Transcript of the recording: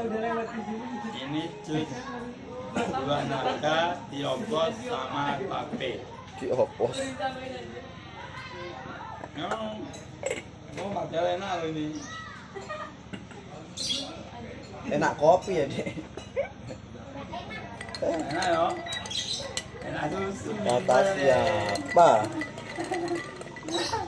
Ini jus buah naga dioplos sama tape. Dioplos. Oh, padahal enak loh ini. Enak kopi ya, Dek. Enak ya. Enak susu. Kata siapa?